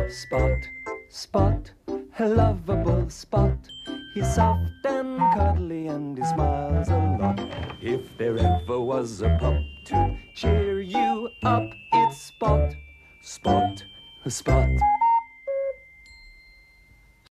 Spot, Spot, a lovable Spot. He's soft and cuddly and he smiles a lot. If there ever was a pup to cheer you up, it's Spot, Spot, Spot.